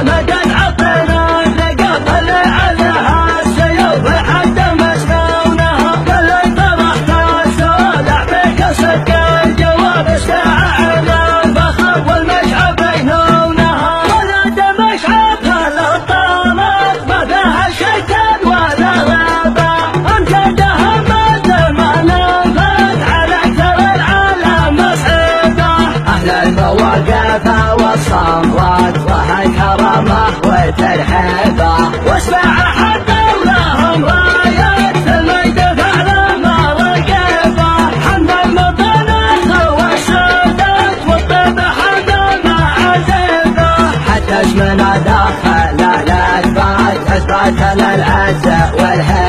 والصموات وهالكرامة وترحيبه واسمع حتى لهم راية المجد فعلا ما رقيبه حمد المطنخ والسودات والطب حمد المعازيبه حتى اسمنا داخل الأثبات أثبات للعز والهيبة